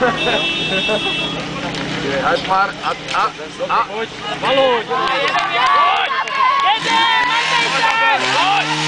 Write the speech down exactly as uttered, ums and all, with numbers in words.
Ať pár, a, a, a. Pojď, malou, Jedem, Martejče!